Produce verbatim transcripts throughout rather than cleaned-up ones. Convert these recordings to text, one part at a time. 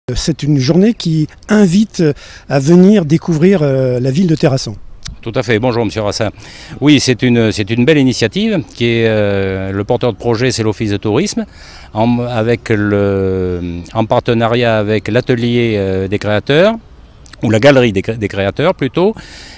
C'est une journée qui invite à venir découvrir la ville de Terrasson. Tout à fait, bonjour Monsieur Rassin. Oui, c'est une, c'est une belle initiative qui est euh, le porteur de projet, c'est l'Office de tourisme, en, avec le, en partenariat avec l'atelier euh, des créateurs, ou la galerie des, des créateurs plutôt,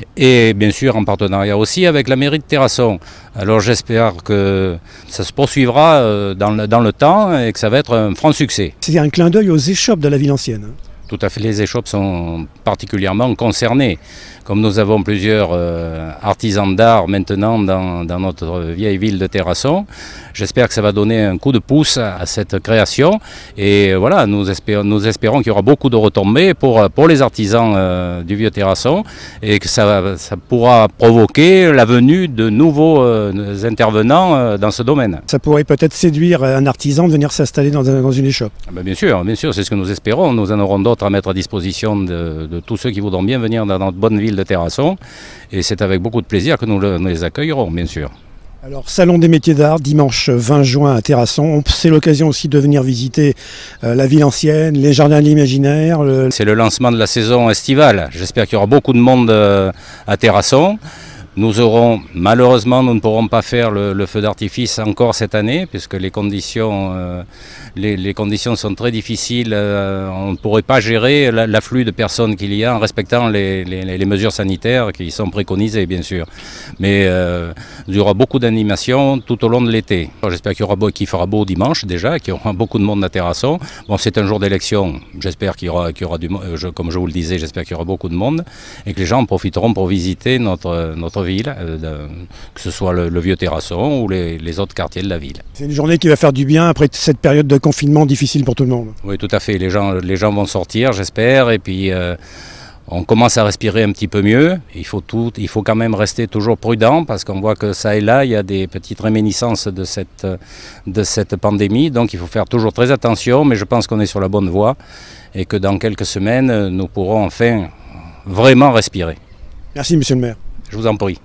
et bien sûr en partenariat aussi avec la mairie de Terrasson. Alors j'espère que ça se poursuivra euh, dans, le, dans le temps et que ça va être un franc succès. C'est un clin d'œil aux échoppes de la ville ancienne. Tout à fait, les échoppes sont particulièrement concernées. Comme nous avons plusieurs euh, artisans d'art maintenant dans, dans notre vieille ville de Terrasson, j'espère que ça va donner un coup de pouce à, à cette création. Et voilà, nous espérons, nous espérons qu'il y aura beaucoup de retombées pour, pour les artisans euh, du vieux Terrasson et que ça, ça pourra provoquer la venue de nouveaux euh, intervenants euh, dans ce domaine. Ça pourrait peut-être séduire un artisan de venir s'installer dans, un, dans une échoppe. Ah ben bien sûr, bien sûr, c'est ce que nous espérons. Nous en aurons d'autres à mettre à disposition de, de tous ceux qui voudront bien venir dans notre bonne ville de Terrasson, et c'est avec beaucoup de plaisir que nous, le, nous les accueillerons, bien sûr. Alors, Salon des métiers d'art, dimanche vingt juin à Terrasson. C'est l'occasion aussi de venir visiter euh, la ville ancienne, les jardins de l'imaginaire. Le... C'est le lancement de la saison estivale. J'espère qu'il y aura beaucoup de monde euh, à Terrasson. Nous aurons, malheureusement, nous ne pourrons pas faire le, le feu d'artifice encore cette année, puisque les conditions, euh, les, les conditions sont très difficiles. Euh, on ne pourrait pas gérer l'afflux de personnes qu'il y a en respectant les, les, les mesures sanitaires qui sont préconisées, bien sûr. Mais euh, il y aura beaucoup d'animations tout au long de l'été. J'espère qu'il y aura beau, qu'il fera beau dimanche déjà, qu'il y aura beaucoup de monde à Terrasson. Bon, c'est un jour d'élection. J'espère qu'il y aura, qu'il y aura du, je, comme je vous le disais, j'espère qu'il y aura beaucoup de monde et que les gens en profiteront pour visiter notre, notre ville, euh, que ce soit le, le vieux Terrasson ou les, les autres quartiers de la ville. C'est une journée qui va faire du bien après cette période de confinement difficile pour tout le monde. Oui, tout à fait. Les gens, les gens vont sortir, j'espère, et puis euh, on commence à respirer un petit peu mieux. Il faut, tout, il faut quand même rester toujours prudent parce qu'on voit que ça et là, il y a des petites réminiscences de cette, de cette pandémie. Donc il faut faire toujours très attention, mais je pense qu'on est sur la bonne voie et que dans quelques semaines, nous pourrons enfin vraiment respirer. Merci, monsieur le maire. Je vous en prie.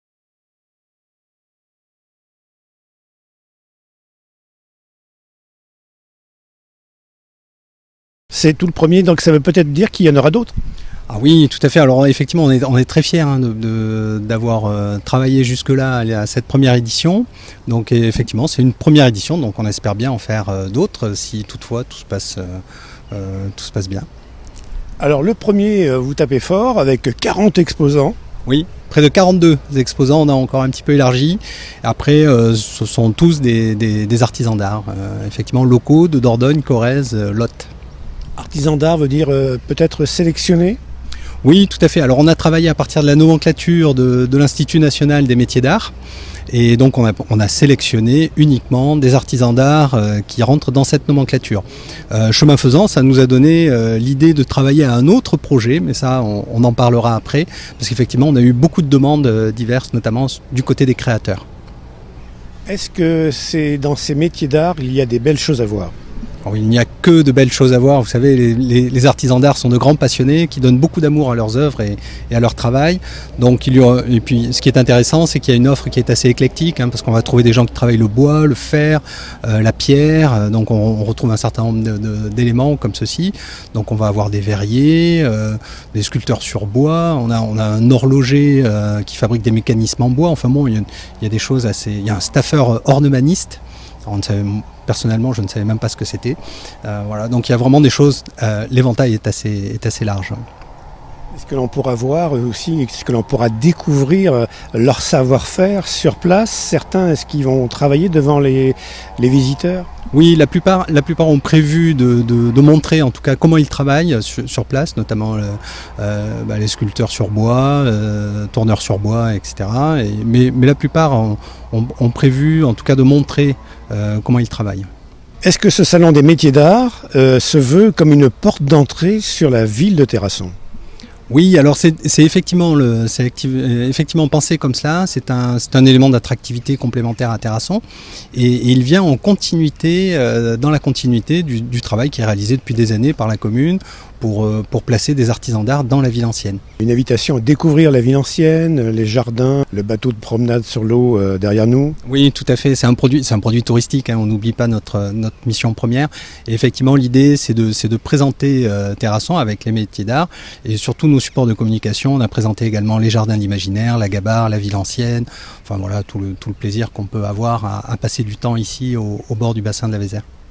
C'est tout le premier, donc ça veut peut-être dire qu'il y en aura d'autres. Ah oui, tout à fait. Alors effectivement, on est, on est très fiers hein, d'avoir euh, travaillé jusque-là à cette première édition. Donc effectivement, c'est une première édition, donc on espère bien en faire euh, d'autres si toutefois tout se passe, euh, euh, tout se passe bien. Alors le premier, euh, vous tapez fort avec quarante exposants. Oui, près de quarante-deux exposants, on a encore un petit peu élargi. Après, euh, ce sont tous des, des, des artisans d'art, euh, effectivement locaux de Dordogne, Corrèze, euh, Lot. Artisan d'art veut dire euh, peut-être sélectionné? Oui, tout à fait. Alors on a travaillé à partir de la nomenclature de, de l'Institut national des métiers d'art. Et donc on a, on a sélectionné uniquement des artisans d'art euh, qui rentrent dans cette nomenclature. Euh, chemin faisant, ça nous a donné euh, l'idée de travailler à un autre projet, mais ça on, on en parlera après, parce qu'effectivement on a eu beaucoup de demandes euh, diverses, notamment du côté des créateurs. Est-ce que c'est dans ces métiers d'art, il y a des belles choses à voir? Alors, il n'y a que de belles choses à voir. Vous savez, les, les, les artisans d'art sont de grands passionnés qui donnent beaucoup d'amour à leurs œuvres et, et à leur travail. Donc, il y aura, et puis, ce qui est intéressant, c'est qu'il y a une offre qui est assez éclectique, hein, parce qu'on va trouver des gens qui travaillent le bois, le fer, euh, la pierre. Donc, on, on retrouve un certain nombre d'éléments comme ceci. Donc, on va avoir des verriers, euh, des sculpteurs sur bois. On a, on a un horloger euh, qui fabrique des mécanismes en bois. Enfin bon, il y a, il y a des choses assez. Il y a un staffeur ornemaniste. On ne savait, personnellement, je ne savais même pas ce que c'était. Euh, voilà, donc il y a vraiment des choses. Euh, L'éventail est assez, est assez large. Est-ce que l'on pourra voir aussi, est-ce que l'on pourra découvrir leur savoir-faire sur place? Certains, est-ce qu'ils vont travailler devant les, les visiteurs? Oui, la plupart, la plupart ont prévu de, de, de montrer en tout cas comment ils travaillent sur, sur place, notamment le, euh, bah, les sculpteurs sur bois, euh, tourneurs sur bois, et cetera. Et, mais, mais la plupart ont, ont, ont prévu en tout cas de montrer euh, comment ils travaillent. Est-ce que ce salon des métiers d'art euh, se veut comme une porte d'entrée sur la ville de Terrasson? Oui, alors c'est effectivement, le, effectivement pensé comme cela, c'est un, un élément d'attractivité complémentaire à Terrasson et, et il vient en continuité, euh, dans la continuité du, du travail qui est réalisé depuis des années par la commune pour, pour placer des artisans d'art dans la ville ancienne. Une invitation à découvrir la ville ancienne, les jardins, le bateau de promenade sur l'eau euh, derrière nous. Oui, tout à fait. C'est un produit, c'est un produit touristique. Hein, on n'oublie pas notre notre mission première. Et effectivement, l'idée, c'est de c'est de présenter euh, Terrasson avec les métiers d'art et surtout nos supports de communication. On a présenté également les jardins d'imaginaire, la Gabarre, la ville ancienne. Enfin voilà, tout le tout le plaisir qu'on peut avoir à, à passer du temps ici au, au bord du bassin de la Vézère.